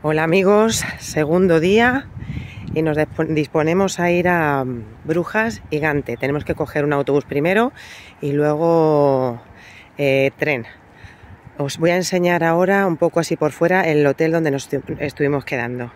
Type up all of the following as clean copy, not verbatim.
Hola amigos, segundo día y nos disponemos a ir a Brujas y Gante. Tenemos que coger un autobús primero y luego tren. Os voy a enseñar ahora un poco así por fuera el hotel donde nos estuvimos quedando.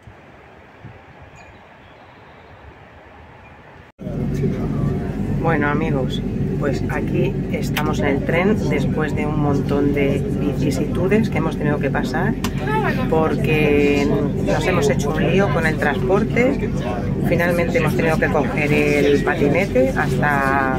Bueno amigos, pues aquí estamos en el tren después de un montón de vicisitudes que hemos tenido que pasar porque nos hemos hecho un lío con el transporte. Finalmente hemos tenido que coger el patinete hasta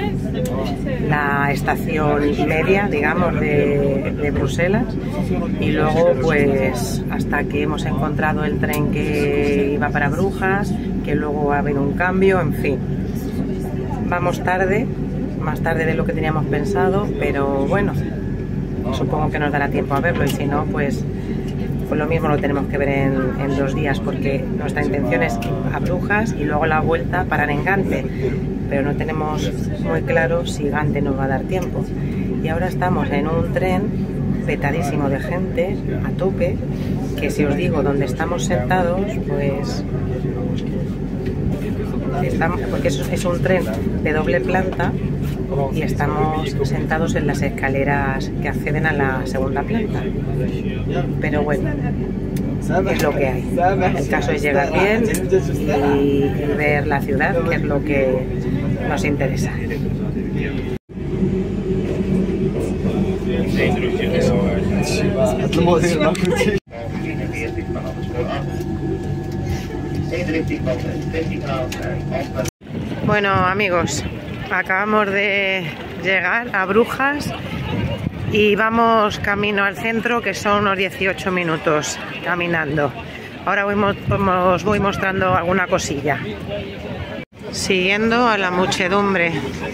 la estación media, digamos, de Bruselas, y luego pues hasta que hemos encontrado el tren que iba para Brujas, que luego ha habido un cambio, en fin. Vamos tarde, más tarde de lo que teníamos pensado, pero bueno, supongo que nos dará tiempo a verlo, y si no, pues lo mismo lo tenemos que ver en 2 días, porque nuestra intención es ir a Brujas y luego la vuelta parar en Gante, pero no tenemos muy claro si Gante nos va a dar tiempo. Y ahora estamos en un tren petadísimo de gente, a tope, que si os digo dónde estamos sentados, pues porque es un tren de doble planta y estamos sentados en las escaleras que acceden a la segunda planta, pero bueno, es lo que hay. El caso es llegar bien y ver la ciudad, que es lo que nos interesa. Bueno amigos, acabamos de llegar a Brujas y vamos camino al centro, que son unos 18 minutos caminando. Ahora os voy mostrando alguna cosilla. Siguiendo a la muchedumbre.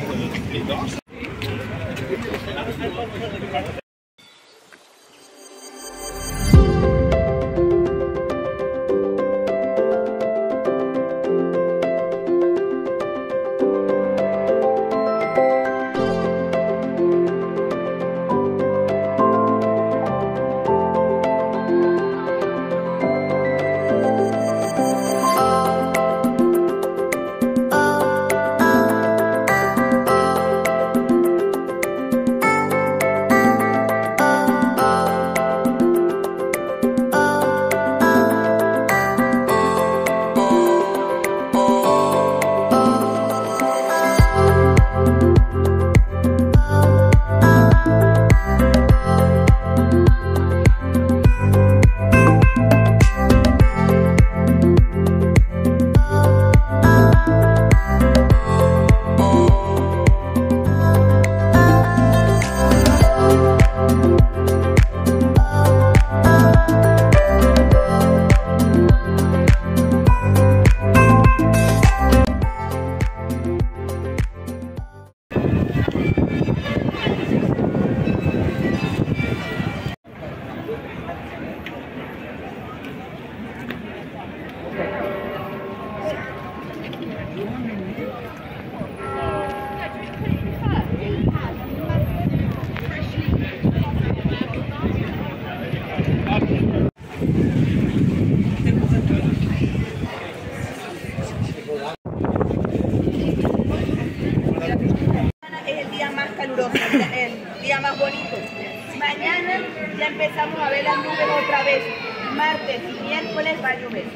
El día más bonito. Mañana ya empezamos a ver las nubes otra vez. Martes y miércoles va a llover.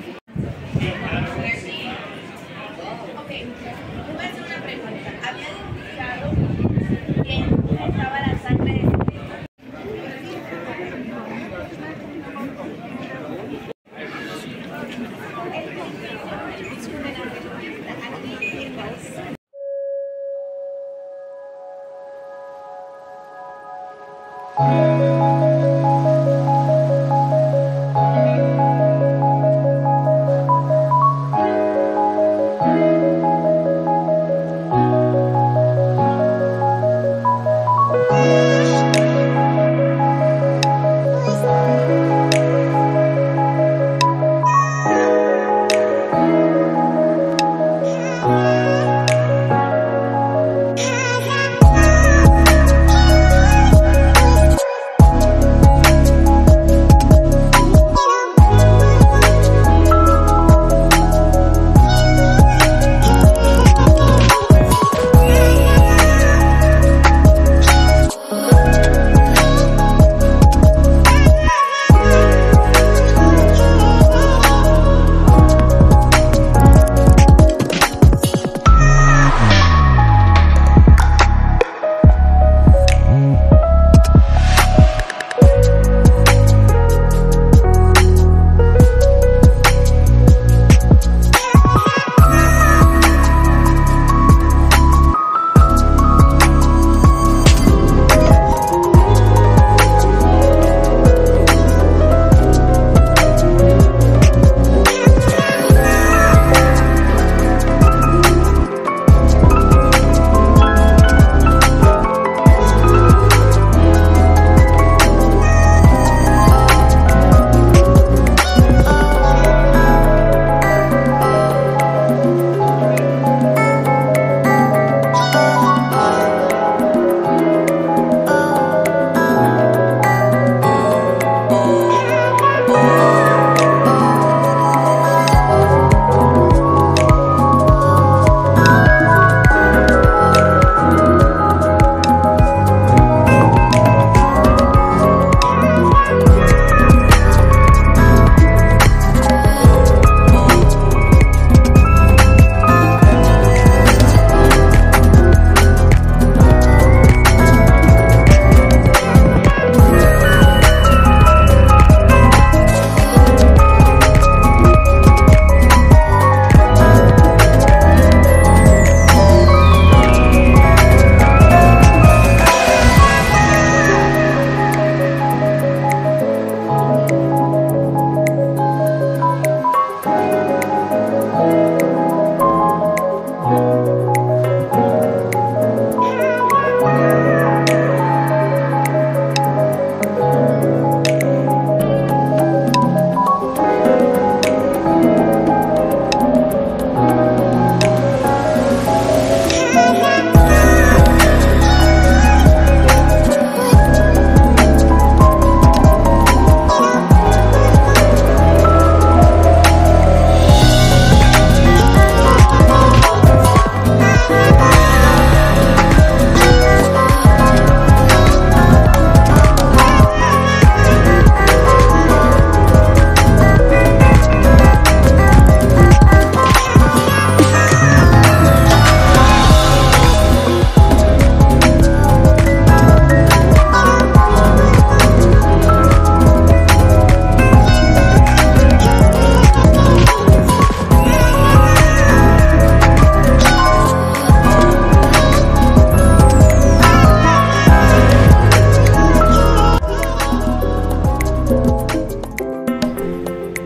Ok, voy a hacer una pregunta. ¿Había escuchado que estaba la sangre de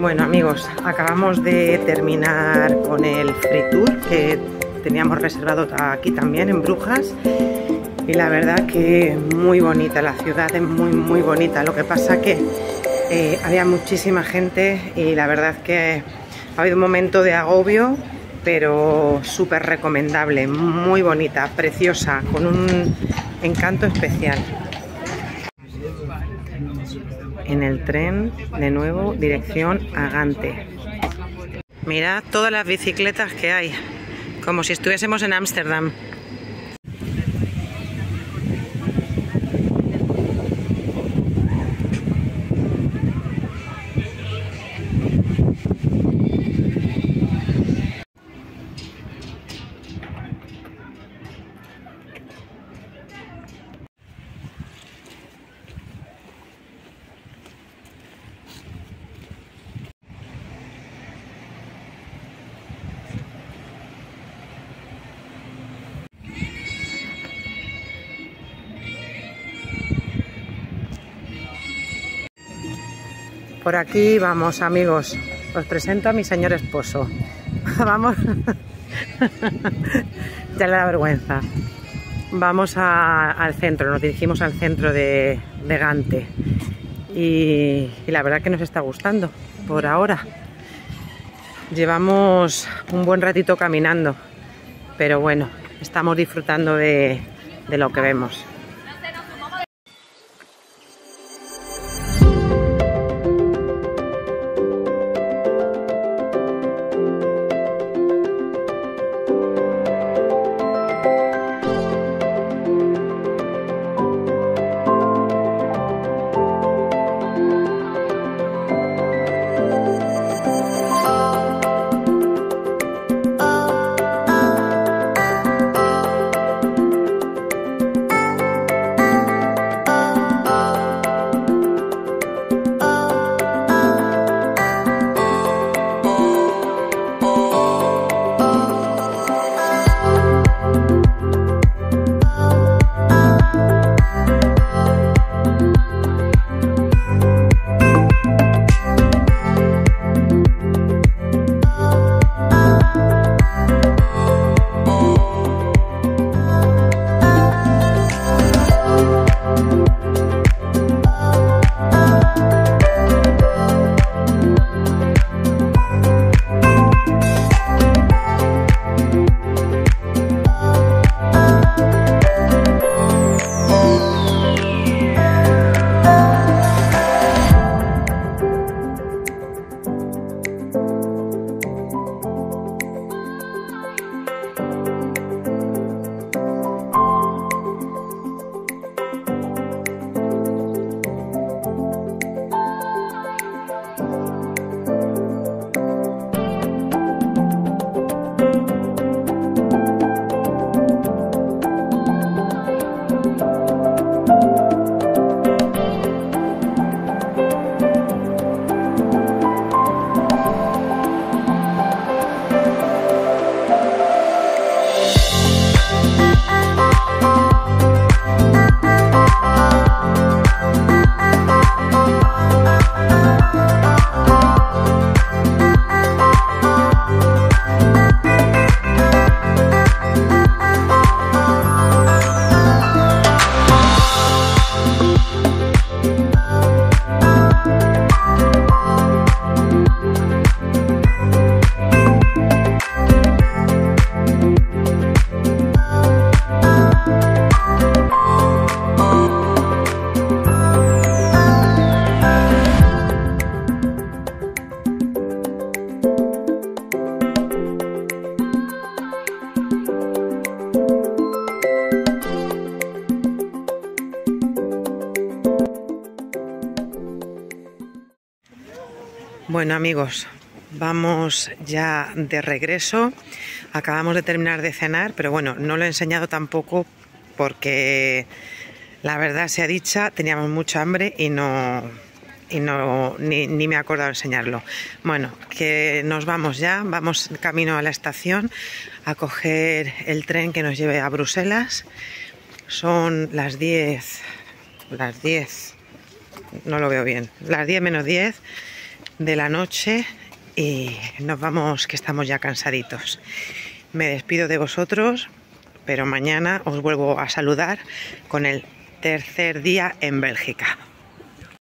Bueno amigos, acabamos de terminar con el free tour que teníamos reservado aquí también en Brujas, y la verdad que muy bonita la ciudad, es muy bonita. Lo que pasa que había muchísima gente y la verdad que ha habido un momento de agobio, pero súper recomendable, muy bonita, preciosa, con un encanto especial. En el tren, de nuevo, dirección a Gante. Mirad todas las bicicletas que hay, como si estuviésemos en Ámsterdam. Por aquí vamos amigos, os presento a mi señor esposo. Vamos, ya le da vergüenza. Vamos al centro, nos dirigimos al centro de Gante y la verdad que nos está gustando por ahora. Llevamos un buen ratito caminando, pero bueno, estamos disfrutando de lo que vemos. Bueno amigos, vamos ya de regreso. Acabamos de terminar de cenar, pero bueno, no lo he enseñado tampoco porque la verdad sea dicha, teníamos mucha hambre y ni me he acordado de enseñarlo. Bueno, que nos vamos ya, vamos camino a la estación a coger el tren que nos lleve a Bruselas. Son las 10, no lo veo bien, las 10 menos 10. de la noche y nos vamos, que estamos ya cansaditos. Me despido de vosotros, pero mañana os vuelvo a saludar con el tercer día en Bélgica.